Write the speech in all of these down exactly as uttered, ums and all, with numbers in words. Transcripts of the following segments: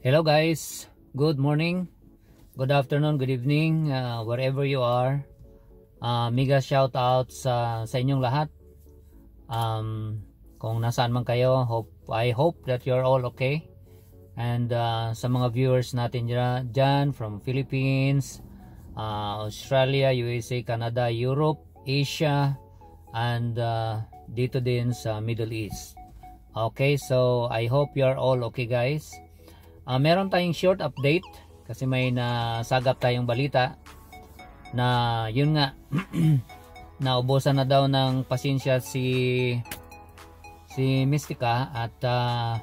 Hello guys, good morning, good afternoon, good evening, uh, wherever you are. uh, Mega shout out sa, sa inyong lahat. um, Kung nasaan man kayo, hope, I hope that you're all okay. And uh, sa mga viewers natin dyan from Philippines, uh, Australia, U S A, Canada, Europe, Asia, and uh, dito din sa Middle East. Okay, so I hope you're all okay guys. Uh, meron tayong short update kasi may nasagap tayong balita na yun nga naubusan na daw ng pasensya si si Mystica at uh,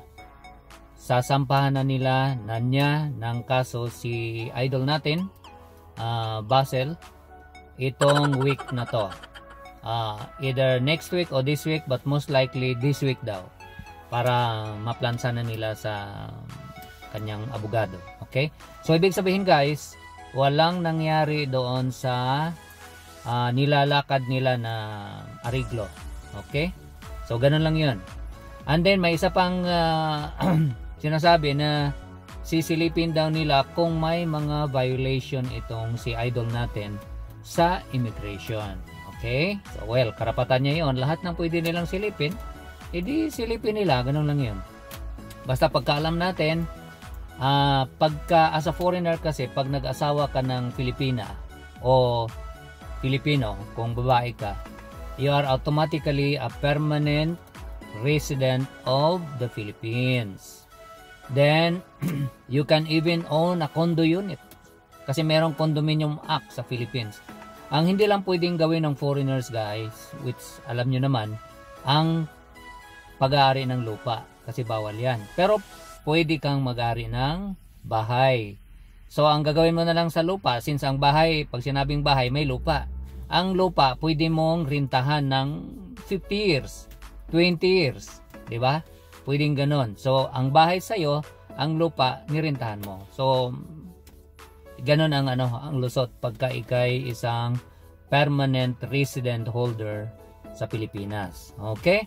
sasampahan na nila na niya ng kaso si idol natin, uh, Basel, itong week na to, uh, either next week or this week, but most likely this week daw, para maplansa na nila sa kanyang abogado. Okay, so ibig sabihin guys, walang nangyari doon sa uh, nilalakad nila na ariglo. Okay, so ganun lang yun. And then may isa pang uh, sinasabi na sisilipin daw nila kung may mga violation itong si idol natin sa immigration. Okay, so well, karapatan niya yun, lahat ng pwede nilang silipin, edi silipin nila, ganun lang yun. Basta pagkaalam natin, Uh, pagka as a foreigner kasi, pag nag-asawa ka ng Filipina o Filipino, kung babae ka, you are automatically a permanent resident of the Philippines. Then you can even own a condo unit kasi merong condominium act sa Philippines. Ang hindi lang pwedeng gawin ng foreigners guys, which alam nyo naman, ang pag-aari ng lupa kasi bawal yan. Pero pwede kang mag-ari ng bahay. So ang gagawin mo na lang sa lupa, since ang bahay, pag sinabing bahay, may lupa. Ang lupa, pwede mong rintahan ng fifty years, twenty years, di ba? Pwedeng ganon. So ang bahay sa'yo, ang lupa, nirintahan mo. So ganon ang, ano, ang lusot pagka ikay isang permanent resident holder sa Pilipinas. Okay?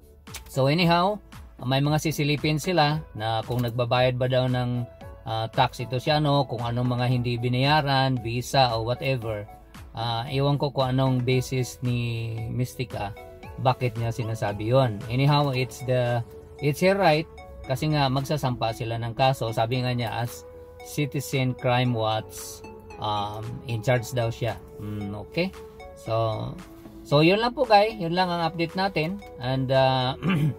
So anyhow, may mga sisilipin sila na kung nagbabayad ba daw ng uh, tax ito siya, no, kung anong mga hindi binayaran, visa o whatever. Uh, iwan ko kung anong basis ni Mystica bakit niya sinasabi yon. Anyhow, it's the it's her right kasi nga magsasampa sila ng kaso. Sabi nga niya as Citizen Crime Watch, um, in charge daw siya. Mm, okay, so so yun lang po guys, yun lang ang update natin. And uh,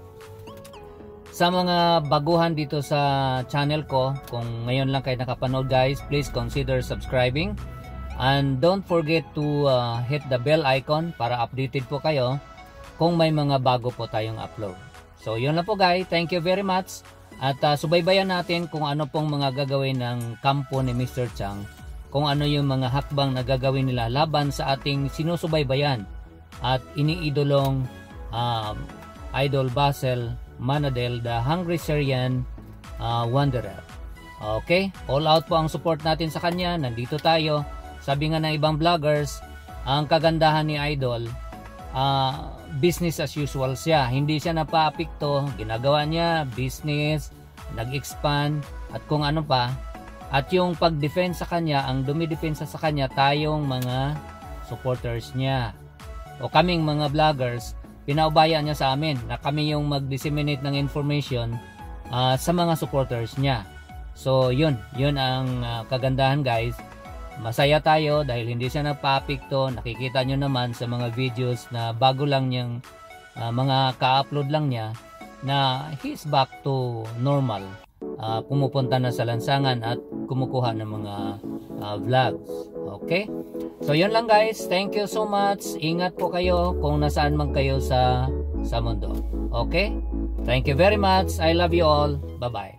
sa mga baguhan dito sa channel ko, kung ngayon lang kayo nakapanood guys, please consider subscribing. And don't forget to uh, hit the bell icon para updated po kayo kung may mga bago po tayong upload. So yun lang po guys, thank you very much. At uh, subaybayan natin kung ano pong mga gagawin ng kampo ni Mister Chang, kung ano yung mga hakbang na gagawin nila laban sa ating sinusubaybayan at iniidolong um, Idol Basel Manadel, the Hungry Syrian uh, Wanderer. Okay, all out po ang support natin sa kanya. Nandito tayo. Sabi nga ng ibang vloggers, ang kagandahan ni Idol, uh, business as usual siya. Hindi siya napaapikto. Ginagawa niya business, nag-expand at kung ano pa. At yung pag-defense sa kanya, ang dumidefensa sa kanya, tayong mga supporters niya o kaming mga vloggers, pinaubayan niya sa amin na kami yung mag-disseminate ng information uh, sa mga supporters niya. So yun, yun ang uh, kagandahan guys. Masaya tayo dahil hindi siya nagpa-apekto. Nakikita nyo naman sa mga videos na bago lang niyang uh, mga ka-upload lang niya na he's back to normal. Uh, pumupunta na sa lansangan at kumukuha ng mga uh, vlogs. Okay? So yun lang guys, thank you so much. Ingat po kayo kung nasaan man kayo sa sa mundo. Okay? Thank you very much. I love you all. Bye bye.